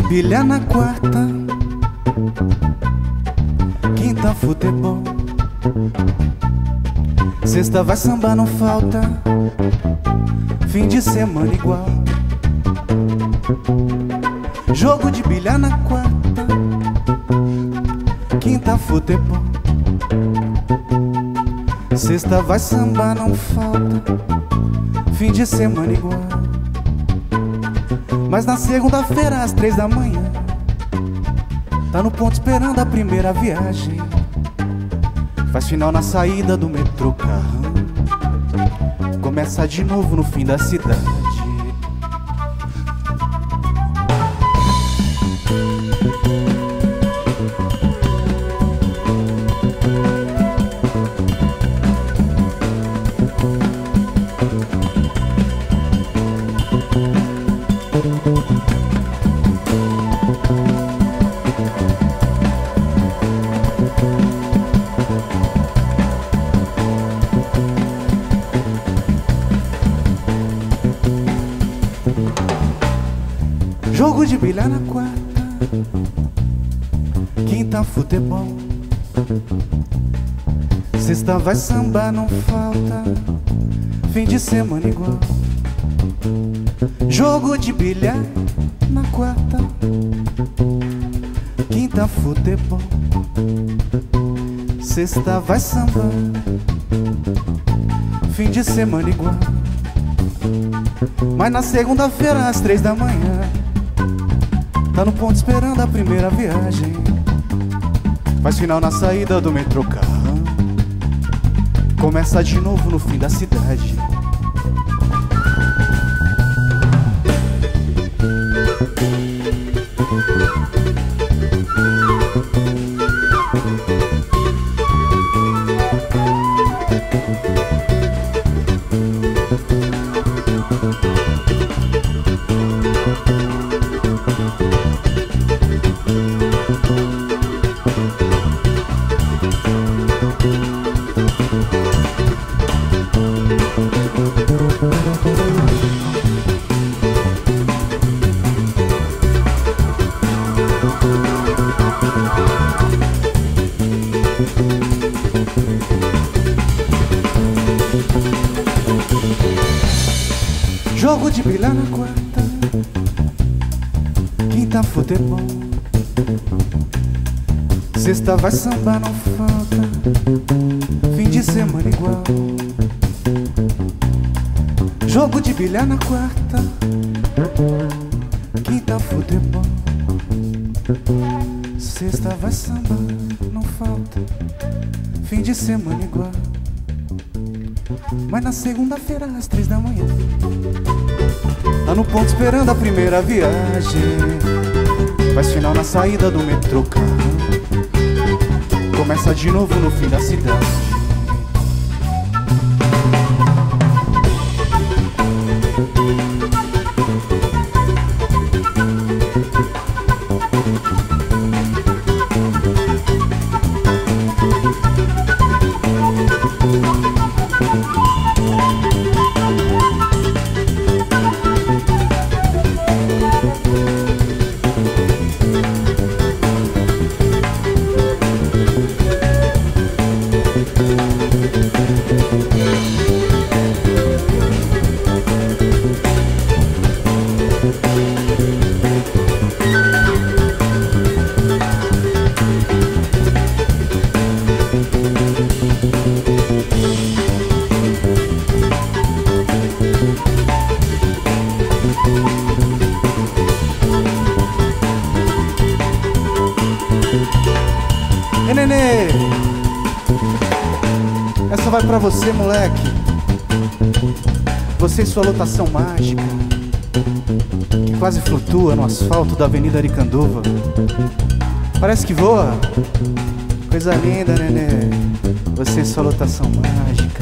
bilhar na quarta, quinta futebol, sexta vai sambar, não falta, fim de semana igual. Jogo de bilhar na quarta, quinta futebol, sexta vai sambar, não falta, fim de semana igual. Mas na segunda-feira às 3 da manhã tá no ponto esperando a primeira viagem. Faz final na saída do metrô Carrão, começa de novo no fim da cidade. Jogo de bilhar na quarta, quinta futebol, sexta vai sambar, não falta, fim de semana igual. Jogo de bilhar na quarta, quinta futebol, sexta vai sambar, fim de semana igual. Mas na segunda-feira às 3 da manhã tá no ponto esperando a primeira viagem. Faz final na saída do metrô Carrão, começa de novo no fim da cidade. Jogo de bilhar na quarta, quinta futebol, sexta vai sambar, não falta, fim de semana igual. Jogo de bilhar na quarta, quinta futebol, sexta vai sambar, não falta, fim de semana igual. Mas na segunda-feira às 3 da manhã tá no ponto esperando a primeira viagem. Faz final na saída do metrô Carrão, começa de novo no fim da cidade. Ei, nenê, essa vai pra você, moleque. Você e sua lotação mágica, que quase flutua no asfalto da Avenida Aricanduva. Parece que voa. Coisa linda, nenê. Você e sua lotação mágica.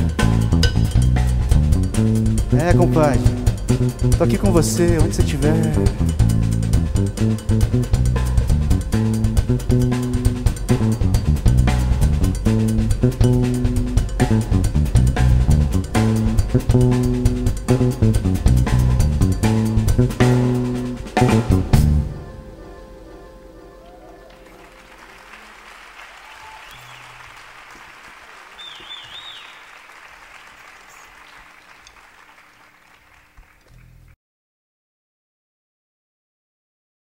É, compadre, tô aqui com você, onde você estiver.